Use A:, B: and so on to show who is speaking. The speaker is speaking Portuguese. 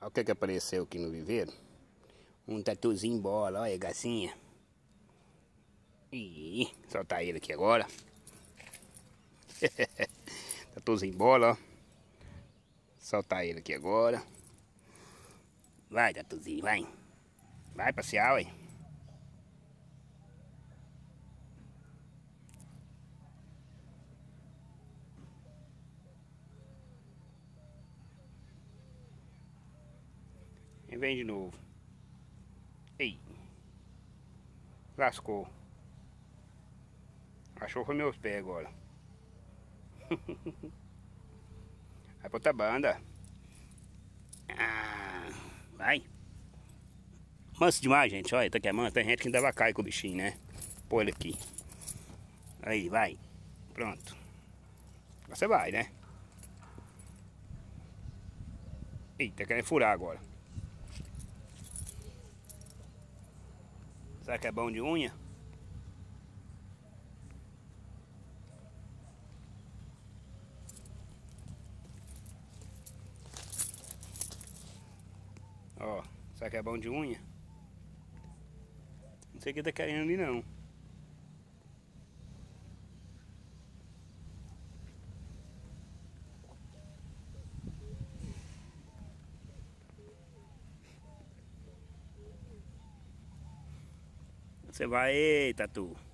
A: Olha o que apareceu aqui no viveiro. Um tatuzinho bola, olha a gacinha. Ih, soltar ele aqui agora. Tatuzinho bola, ó. Soltar ele aqui agora. Vai, tatuzinho, vai. Vai passear, ué. E vem de novo. Ei. Lascou. Achou foi meus pés agora. Vai pra outra banda. Ah, vai. Manso demais, gente. Olha, tá queimando. Tem gente que ainda vai cair com o bichinho, né? Põe ele aqui. Aí, vai. Pronto. Você vai, né? Eita, querendo furar agora. Será que é bom de unha? Ó, será que é bom de unha? Não sei o que tá querendo ali não. Você vai, ei, tatu.